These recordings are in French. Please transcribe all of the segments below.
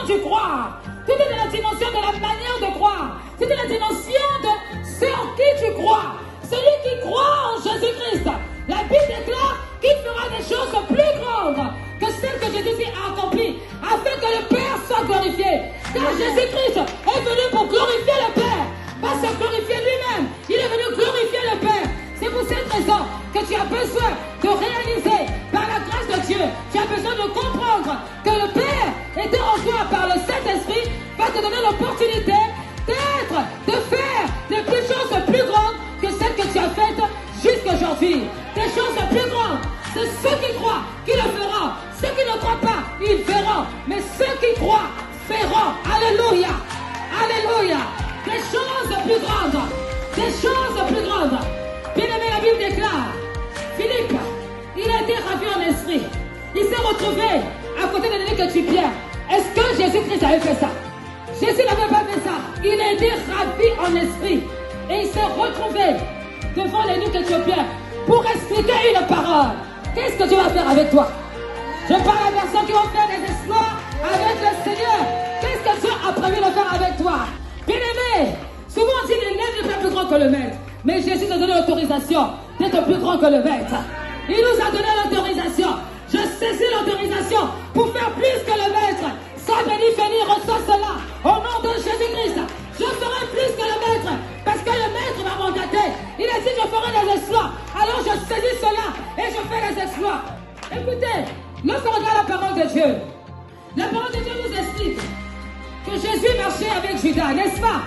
tu crois. Tout est dans la dimension de la manière de croire. C'est dans la dimension de ce en qui tu crois. Celui qui croit en Jésus-Christ, la Bible déclare qu'il fera des choses plus grandes que celles que Jésus a accomplies, afin que le Père soit glorifié. Car Jésus-Christ est venu pour glorifier le Père, pas se glorifier lui-même. Il est venu glorifier le Père. C'est pour cette raison que tu as besoin de réaliser, par la grâce de Dieu, tu as besoin de comprendre que le Père était en toi par le Saint-Esprit, va te donner l'opportunité d'être, de faire des choses plus grandes que celles que tu as faites jusqu'aujourd'hui. Des choses plus grandes. C'est ceux qui croient qui le feront. Ceux qui ne croient pas, ils verront. Mais ceux qui croient feront. Alléluia. Alléluia. Des choses plus grandes. Des choses plus grandes. Bien-aimé, la Bible déclare, Philippe, il a été ravi en esprit. Il s'est retrouvé à côté de l'ennemi que tu pierres. Est-ce que Jésus-Christ avait fait ça? Jésus n'avait pas fait ça. Il a été ravi en esprit. Et il s'est retrouvé devant l'ennemi que tu pierres pour expliquer une parole. Qu'est-ce que tu vas faire avec toi? Je parle à personnes qui vont faire des exploits avec le Seigneur. Qu'est-ce que Dieu a prévu de faire avec toi? Bien-aimé, souvent on dit l'élève n'est pas plus grand que le maître. Mais Jésus nous a donné l'autorisation d'être plus grand que le maître. Il nous a donné l'autorisation. Je saisis l'autorisation pour faire plus que le maître. Sois béni, béni, reçois cela. Au nom de Jésus-Christ, je ferai plus que le maître. Parce que le maître m'a mandaté. Il a dit je ferai des exploits. Alors je saisis cela et je fais des exploits. Écoutez, lorsqu'on regarde la parole de Dieu, la parole de Dieu nous explique que Jésus marchait avec Judas, n'est-ce pas?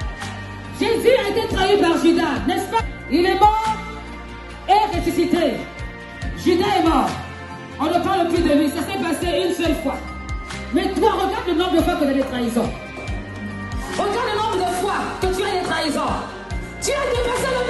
Jésus a été trahi par Judas, n'est-ce pas? Il est mort et ressuscité. Judas est mort. On ne parle plus de lui. Ça s'est passé une seule fois. Mais toi, regarde le nombre de fois que tu as des trahisons. Regarde le nombre de fois que tu as des trahisons. Tu as dépassé le